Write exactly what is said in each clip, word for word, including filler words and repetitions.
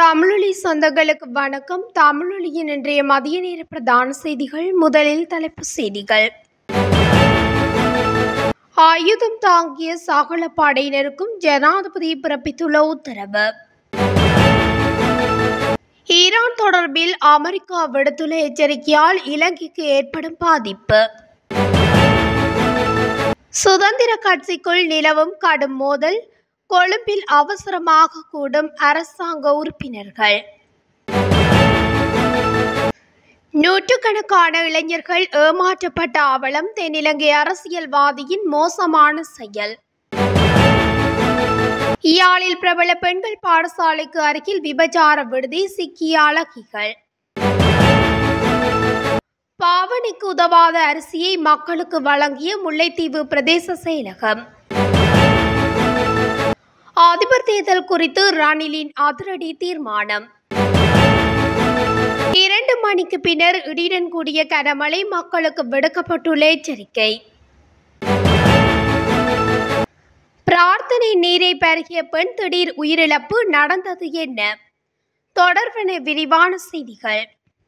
தமிழொலி சொந்தங்களுக்கு வணக்கம். தமிழொலியின் இன்றைய மதிய நேர பிரதான செய்திகள். முதலில் தலைப்புச் செய்திகள். ஆயுதம் தாங்கிய சகல படையினருக்கும் ஜனாதிபதி பிறப்பித்துள்ள உத்தரவு. ஈரான் தொடர்பில் அமெரிக்கா விடுத்துள்ள எச்சரிக்கையால் இலங்கைக்கு ஏற்படும் பாதிப்பு. சுதந்திர கட்சிக்குள் நிலவும் கடும் மோதல், கொழும்பில் அவசரமாக கூடும் அரசாங்க உறுப்பினர்கள். நூற்றுக்கணக்கான இளைஞர்கள் ஏமாற்றப்பட்ட அவலம், தென்னிலங்கை அரசியல்வாதியின் மோசமான செயல். யாழில் பிரபல பெண்கள் பாடசாலைக்கு அருகில் விபச்சார விடுதி, சிக்கிய அழகிகள். பாவனைக்கு உதவாத அரிசியை மக்களுக்கு வழங்கிய முல்லைத்தீவு பிரதேச செயலகம். அதிபர் தேர்தல் குறித்து ரணிலின் அதிரடி தீர்மானம். இரண்டு மணிக்கு பின்னர் இடியுடன் கூடிய கனமழை, மக்களுக்கு விடுக்கப்பட்டுள்ள எச்சரிக்கை. பிரார்த்தனை நீரை பருகிய பெண் திடீர் உயிரிழப்பு, நடந்தது என்ன? தொடர்பான விரிவான செய்திகள்.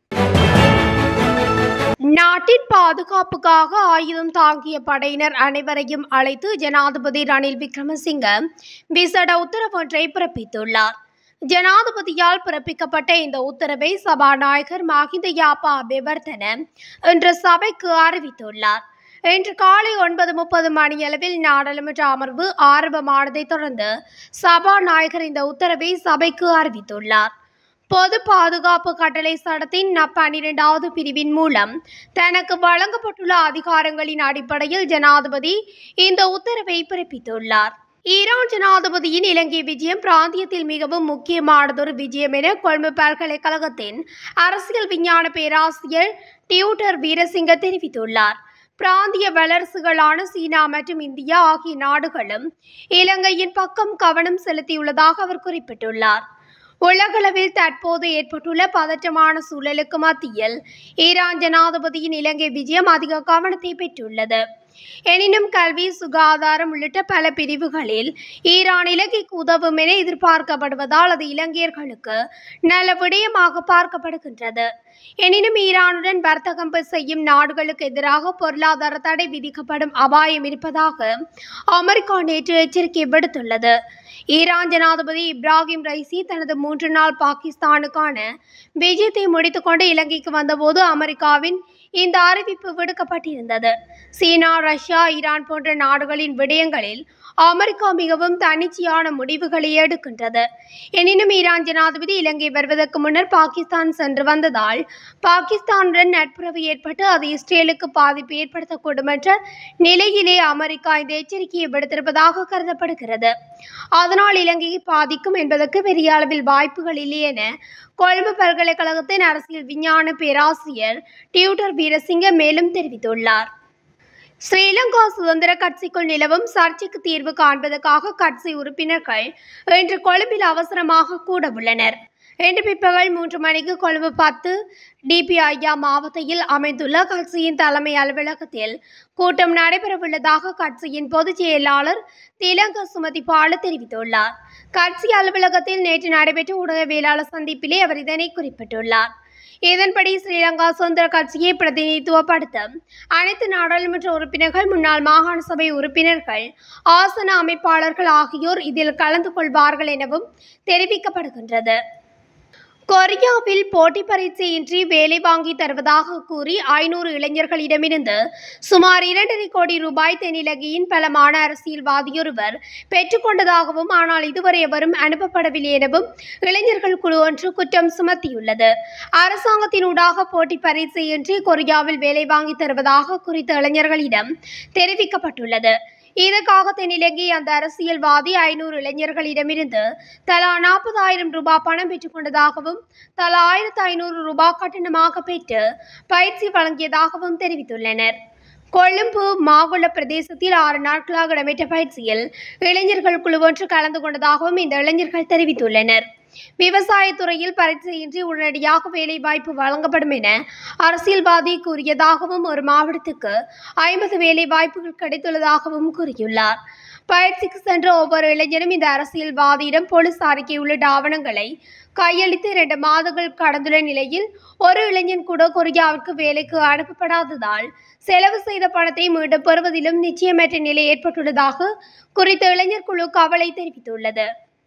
நாட்டின் பாதுகாப்புக்காக ஆயுதம் தாங்கிய படையினர் அனைவரையும் அழைத்து ஜனாதிபதி ரணில் விக்ரமசிங்க விசேட உத்தரவு ஒன்றை பிறப்பித்துள்ளார். ஜனாதிபதியால் பிறப்பிக்கப்பட்ட இந்த உத்தரவை சபாநாயகர் மஹிந்த யாப்பா அபேவர்தன இன்று சபைக்கு அறிவித்துள்ளார். இன்று காலை ஒன்பது முப்பது மணியளவில் நாடாளுமன்ற அமர்வு ஆரம்பமானதை தொடர்ந்து சபாநாயகர் இந்த உத்தரவை சபைக்கு அறிவித்துள்ளார். பொது பாதுகாப்பு கட்டளை சட்டத்தின் பன்னிரெண்டாவது பிரிவின் மூலம் தனக்கு வழங்கப்பட்டுள்ள அதிகாரங்களின் அடிப்படையில் ஜனாதிபதி இந்த உத்தரவை பிறப்பித்துள்ளார். ஈரான் ஜனாதிபதியின் இலங்கை விஜயம் பிராந்தியத்தில் மிகவும் முக்கியமானதொரு விஜயம் என கொழும்பு பல்கலைக்கழகத்தின் அரசியல் விஞ்ஞான பேராசிரியர் டியூட்டர் வீரசிங்க தெரிவித்துள்ளார். பிராந்திய வல்லரசுகளான சீனா மற்றும் இந்தியா ஆகிய நாடுகளும் இலங்கையின் பக்கம் கவனம் செலுத்தியுள்ளதாக அவர் குறிப்பிட்டுள்ளார். உலகளவில் தற்போது ஏற்பட்டுள்ள பதற்றமான சூழலுக்கு மத்தியில் ஈரான் ஜனாதிபதியின் இலங்கை விஜயம் அதிக கவனத்தை பெற்றுள்ளது. எனினும் கல்வி, சுகாதாரம் உள்ளிட்ட பல பிரிவுகளில் ஈரான் இலங்கைக்கு உதவும் என எதிர்பார்க்கப்படுவதால் அது இலங்கையர்களுக்கு நல்ல விடயமாக பார்க்கப்படுகின்றது. எனினும் ஈரானுடன் வர்த்தகம் செய்யும் நாடுகளுக்கு எதிராக பொருளாதார தடை விதிக்கப்படும் அபாயம் இருப்பதாக அமெரிக்கா நேற்று எச்சரிக்கை விடுத்துள்ளது. ஈரான் ஜனாதிபதி இப்ராஹிம் ரைசி தனது மூன்று நாள் பாகிஸ்தானுக்கான விஜயத்தை முடித்துக்கொண்டு இலங்கைக்கு வந்தபோது அமெரிக்காவின் இந்த அறிவிப்பு விடுக்கப்பட்டிருந்தது. சீனா, ரஷ்யா, ஈரான் போன்ற நாடுகளின் விடயங்களில் அமெரிக்கா மிகவும் தன்னிச்சையான முடிவுகளை எடுக்கின்றது. எனினும் ஈரான் ஜனாதிபதி இலங்கை வருவதற்கு முன்னர் பாகிஸ்தான் சென்று வந்ததால் பாகிஸ்தானுடன் நட்புறவு ஏற்பட்டு அது இஸ்ரேலுக்கு பாதிப்பு ஏற்படுத்தக்கூடும் என்ற நிலையிலே அமெரிக்கா இந்த எச்சரிக்கையை விடுத்திருப்பதாக கருதப்படுகிறது. அதனால் இலங்கையை பாதிக்கும் என்பதற்கு பெரிய அளவில் வாய்ப்புகள் இல்லை என கொழும்பு பல்கலைக்கழகத்தின் அரசியல் விஞ்ஞான பேராசிரியர் டியூட்டர் வீரசிங்க மேலும் தெரிவித்துள்ளார். ஸ்ரீலங்கா சுதந்திர கட்சிக்குள் நிலவும் சர்ச்சைக்கு தீர்வு காண்பதற்காக கட்சி உறுப்பினர்கள் இன்று கொழும்பில் அவசரமாக கூட உள்ளனர். இன்று பிற்பகல் மூன்று மணிக்கு கொழும்பு பத்து டிபிஐயா மாவட்டத்தில் அமைந்துள்ள கட்சியின் தலைமை அலுவலகத்தில் கூட்டம் நடைபெறவுள்ளதாக கட்சியின் பொதுச் செயலாளர் திலங்க சுமதிபால தெரிவித்துள்ளார். கட்சி அலுவலகத்தில் நேற்று நடைபெற்ற ஊடகவியலாளர் சந்திப்பிலே அவர் இதனை குறிப்பிட்டுள்ளார். இதன்படி ஸ்ரீலங்கா சுதந்திர கட்சியை பிரதிநிதித்துவப்படுத்தும் அனைத்து நாடாளுமன்ற உறுப்பினர்கள், முன்னாள் மாகாண சபை உறுப்பினர்கள், ஆசன அமைப்பாளர்கள் ஆகியோர் இதில் கலந்து கொள்வார்கள் எனவும் தெரிவிக்கப்படுகின்றது. கொரியாவில் போட்டி பரீட்சையின்றி வேலை வாங்கி தருவதாக கூறி ஐநூறு இளைஞர்களிடமிருந்து சுமார் இரண்டரை கோடி ரூபாய் தென்னிலங்கையின் பலமான அரசியல்வாதியொருவர் பெற்றுக்கொண்டதாகவும், ஆனால் இதுவரை எவரும் அனுப்பப்படவில்லை எனவும் இளைஞர்கள் குழு ஒன்று குற்றம் சுமத்தியுள்ளது. அரசாங்கத்தினூடாக போட்டி பரீட்சையின்றி கொரியாவில் வேலை வாங்கி தருவதாக குறித்த இளைஞர்களிடம் தெரிவிக்கப்பட்டுள்ளது. இதற்காக தென்னிலங்கை அந்த அரசியல்வாதி ஐநூறு இளைஞர்களிடமிருந்து தலா நாற்பதாயிரம் ரூபாய் பணம் பெற்றுக் கொண்டதாகவும், தலா ஆயிரத்தி ஐநூறு ரூபாய் கட்டணமாக பெற்று பயிற்சி வழங்கியதாகவும் தெரிவித்துள்ளனர். கொழும்பு மாகுள பிரதேசத்தில் ஆறு நாட்களாக இடம்பெற்ற பயிற்சியில் இளைஞர்கள் குழு ஒன்று கலந்து கொண்டதாகவும் இந்த இளைஞர்கள் தெரிவித்துள்ளனர். விவசாயத்துறையில் பரீட்சையின்றி உடனடியாக வேலை வாய்ப்பு வழங்கப்படும் என அரசியல்வாதி கூறியதாகவும், ஒரு மாவட்டத்துக்கு ஐம்பது வேலை வாய்ப்புகள் கிடைத்துள்ளதாகவும் கூறியுள்ளார். பயிற்சிக்கு சென்ற ஒவ்வொரு இளைஞரும் இந்த அரசியல்வாதியிடம் போலீஸ் அறிக்கை உள்ளிட்ட ஆவணங்களை கையளித்து இரண்டு மாதங்கள் கடந்துள்ள நிலையில் ஒரு இளைஞன் கூட கொரியாவிற்கு வேலைக்கு அனுப்பப்படாததால் செலவு செய்த பணத்தை மீண்டும் பெறுவதிலும் நிச்சயமற்ற நிலை ஏற்பட்டுள்ளதாக குறித்த இளைஞர் குழு கவலை தெரிவித்துள்ளது.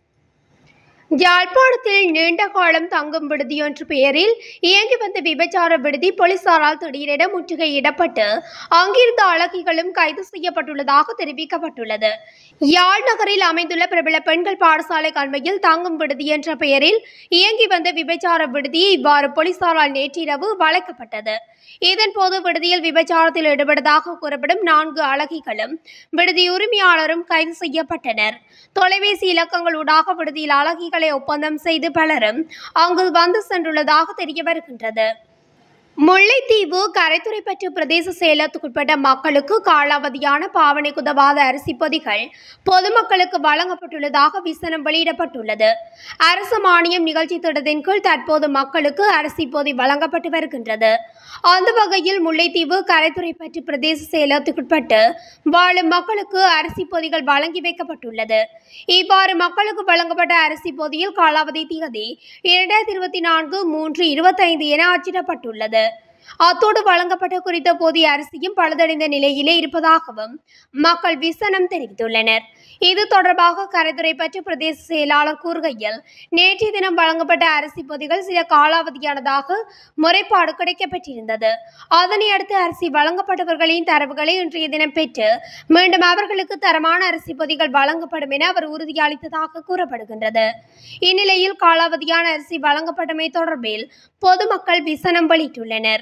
யாழ்ப்பாணத்தில் நீண்ட காலம் தங்கும் விடுதியொன்று பெயரில் இயங்கி வந்த விபச்சார விடுதி போலீசாரால் திடீரென முற்றுகையிடப்பட்டு அங்கிருந்த அழகிகளும் கைது செய்யப்பட்டுள்ளதாக தெரிவிக்கப்பட்டுள்ளது. யாழ் நகரில் அமைந்துள்ள பிரபல பெண்கள் பாடசாலை கண்மையில் தங்கும் விடுதி என்ற பெயரில் இயங்கி வந்த விபச்சார விடுதி இவ்வாறு போலீசாரால் நேற்றிரவு வளைக்கப்பட்டது. இதன்போது விடுதியில் விபச்சாரத்தில் ஈடுபட்டதாக கூறப்படும் நான்கு அழகிகளும் விடுதி உரிமையாளரும் கைது செய்யப்பட்டனர். தொலைபேசி இலக்கங்களூடாக விடுதியில் அழகிகளை ஒப்பந்தம் செய்து பலரும் அங்கு வந்து சென்றுள்ளதாக தெரிய வருகின்றது. முல்லைத்தீவு கரைத்துறைப்பற்று பிரதேச செயலகத்துக்குட்பட்ட மக்களுக்கு காலாவதியான பாவனைக்கு உதவாத அரிசி பொதிகள் பொதுமக்களுக்கு வழங்கப்பட்டுள்ளதாக விசனம் வெளியிடப்பட்டுள்ளது. அரசு மானியம் நிகழ்ச்சி திட்டத்தின் கீழ் தற்போது மக்களுக்கு அரிசி பொதி வழங்கப்பட்டு வருகின்றது. அந்த வகையில் முல்லைத்தீவு கரைத்துறைப்பற்று பிரதேச செயலகத்துக்குட்பட்டு வாழும் மக்களுக்கு அரிசி பொதிகள் வழங்கி வைக்கப்பட்டுள்ளது. இவ்வாறு மக்களுக்கு வழங்கப்பட்ட அரிசி பொதியில் காலாவதி திகதி இரண்டாயிரத்தி இருபத்தி நான்கு மூன்று இருபத்தைந்து என அச்சிடப்பட்டுள்ளது. அத்தோடு வழங்கப்பட்ட குறித்த போதிய அரிசியும் பழுதடைந்த நிலையிலே இருப்பதாகவும் மக்கள் விசனம் தெரிவித்துள்ளனர். இது தொடர்பாக கரைத்துறைப்பற்று பிரதேச செயலாளர் கூறுகையில், நேற்றைய தினம் வழங்கப்பட்ட அரிசி பொதிகள் சில காலாவதியானதாக முறைப்பாடு கிடைக்கப்பட்டிருந்தது. அதனை அடுத்து அரிசி வழங்கப்பட்டவர்களின் தரவுகளை இன்றைய தினம் பெற்று மீண்டும் அவர்களுக்கு தரமான அரிசி பொதிகள் வழங்கப்படும் என அவர் உறுதியளித்ததாக கூறப்படுகின்றது. இந்நிலையில் காலாவதியான அரிசி வழங்கப்பட்டமை தொடர்பில் பொதுமக்கள் விசனம் வெளியிட்டுள்ளனர்.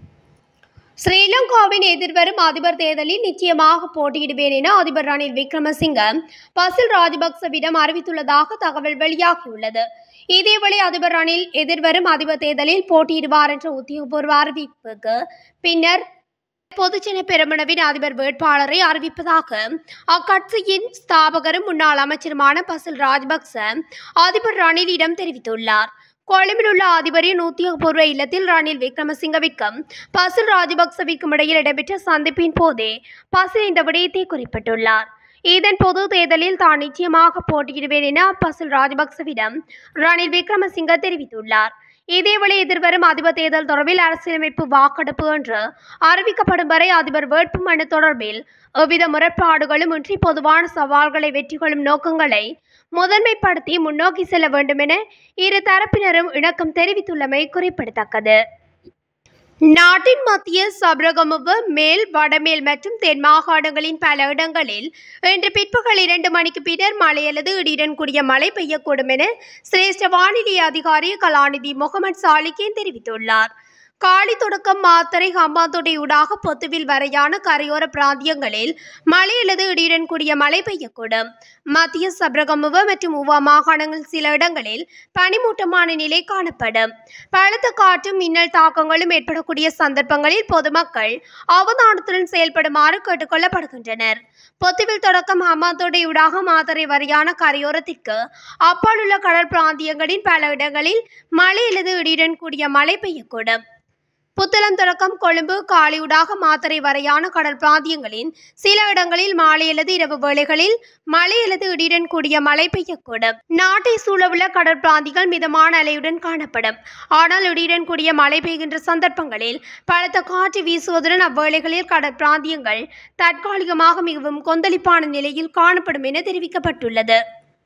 ஸ்ரீலங்காவின் எதிர்வரும் அதிபர் தேர்தலில் நிச்சயமாக போட்டியிடுவேன் என அதிபர் ரணில் விக்ரமசிங்க பசில் ராஜபக்சவிடம் அறிவித்துள்ளதாக தகவல் வெளியாகியுள்ளது. இதேவேளை அதிபர் ரணில் எதிர்வரும் அதிபர் தேர்தலில் போட்டியிடுவார் என்ற உத்தியோகபூர்வ அறிவிப்புக்கு பின்னர் பொதுஜன பெரமுனவின் அதிபர் வேட்பாளரை அறிவிப்பதாக அக்கட்சியின் ஸ்தாபகரும் முன்னாள் அமைச்சருமான பசில் ராஜபக்ச அதிபர் ரணிலிடம் தெரிவித்துள்ளார். கொழும்பில் உள்ள அதிபரின் உத்தியோகபூர்வ இல்லத்தில் ரணில் விக்ரமசிங்கவிற்கும் பசில் ராஜபக்சவிற்கும் இடையில் இடம்பெற்ற சந்திப்பின் போதே பசில் இந்த விடயத்தை குறிப்பிட்டுள்ளார். இதன்போது தேர்தலில் தான் நிச்சயமாக போட்டியிடுவேன் என பசில் ராஜபக்சவிடம் ரணில் விக்ரமசிங்க தெரிவித்துள்ளார். இதேவேளை எதிர்வரும் அதிபர் தேர்தல் தொடர்பில் அரசியலமைப்பு வாக்கெடுப்பு என்று அறிவிக்கப்படும் வரை அதிபர் வேட்புமனு தொடர்பில் எவ்வித முரண்பாடுகளும் இன்றி பொதுவான சவால்களை வெற்றி கொள்ளும் நோக்கங்களை முதன்மைப்படுத்தி முன்னோக்கி செல்ல வேண்டும் என இரு தரப்பினரும் இணக்கம் தெரிவித்துள்ளமை குறிப்பிடத்தக்கது. நாட்டின் மத்திய சபரகமுவ மேல் வடமேல் மற்றும் தென் மாகாணங்களின் பல இடங்களில் இன்று பிற்பகல் இரண்டு மணிக்கு பின்னர் மழை அல்லது இடியுடன் கூடிய மழை பெய்யக்கூடும் என சிரேஷ்ட வானிலை அதிகாரி கலாநிதி முகமது சாலிகின் தெரிவித்துள்ளார். காலி தொடக்கம் மாத்தறை ஹம்பாந்தோட்டை ஊடாக பொத்துவில் வரையான கரையோர பிராந்தியங்களில் மழை அல்லது இடியுடன் கூடிய மழை பெய்யக்கூடும். மத்திய சபரகமுவ மற்றும் உவா மாகாணங்கள் சில இடங்களில் பனிமூட்டமான நிலை காணப்படும். பலத்த காற்றும் மின்னல் தாக்கங்களும் ஏற்படக்கூடிய சந்தர்ப்பங்களில் பொதுமக்கள் அவதானத்துடன் செயல்படுமாறு கேட்டுக் கொள்ளப்படுகின்றனர். பொத்துவில் தொடக்கம் ஹம்பாந்தோட்டை ஊடாக மாத்தறை வரையான கரையோரத்திற்கு அப்பால் உள்ள கடல் பிராந்தியங்களின் பல இடங்களில் மழை அல்லது இடியுடன் கூடிய மழை பெய்யக்கூடும். புத்தளம் தொடக்கம் கொழும்பு காலியூடாக மாத்தறை வரையான கடல் பிராந்தியங்களின் சில இடங்களில் மாலை அல்லது இரவு வேளைகளில் மழை அல்லது இடியுடன் கூடிய மழை பெய்யக்கூடும். நாட்டை சூழவுள்ள கடல் பிராந்திகள் மிதமான அலையுடன் காணப்படும். ஆனால் இடியுடன் கூடிய மழை பெய்கின்ற சந்தர்ப்பங்களில் பலத்த காற்று வீசுவதுடன் அவ்வேளைகளில் கடல் பிராந்தியங்கள் தற்காலிகமாக மிகவும் கொந்தளிப்பான நிலையில் காணப்படும் என தெரிவிக்கப்பட்டுள்ளது.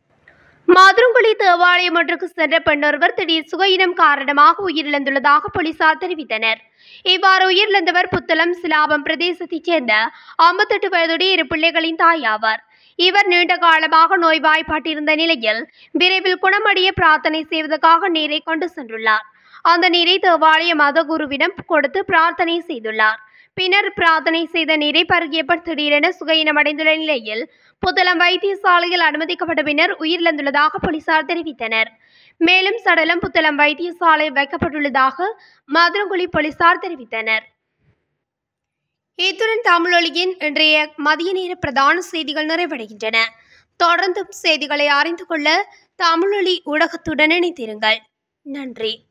மதுரங்குடி தேவாலயம் ஒன்றுக்கு சென்ற பெண்ணொருவர் திடீர் சுகையினம் காரணமாக உயிரிழந்துள்ளதாக போலீசார் தெரிவித்தனர். இவ்வாறு உயிரிழந்தவர் புத்தளம் சிலாபம் பிரதேசத்தைச் சேர்ந்த ஐம்பத்தெட்டு வயதுடைய இரு பிள்ளைகளின் தாயாவார். இவர் நீண்ட காலமாக நோய்வாய்ப்பட்டிருந்த நிலையில் விரைவில் குணமடைய பிரார்த்தனை செய்வதற்காக நீரை கொண்டு சென்றுள்ளார். அந்த நீரை தேவாலய மதகுருவிடம் கொடுத்து பிரார்த்தனை செய்துள்ளார். பின்னர் பிரார்த்தனை செய்த நீரை பருகியவர் திடீரென சுகையினமடைந்துள்ள நிலையில் புத்தளம் வைத்தியசாலையில் அனுமதிக்கப்பட்ட பின்னர் உயிரிழந்துள்ளதாக போலீசார் தெரிவித்தனர். மேலும் சடலம் புத்தளம் வைத்தியசாலையில் வைக்கப்பட்டுள்ளதாக மதுரங்குடி போலீசார் தெரிவித்தனர். இத்துடன் தமிழொலியின் இன்றைய மதிய நேர பிரதான செய்திகள் நிறைவடைகின்றன. தொடர்ந்தும் செய்திகளை அறிந்து கொள்ள தமிழொலி ஊடகத்துடன் இணைந்திருங்கள். நன்றி.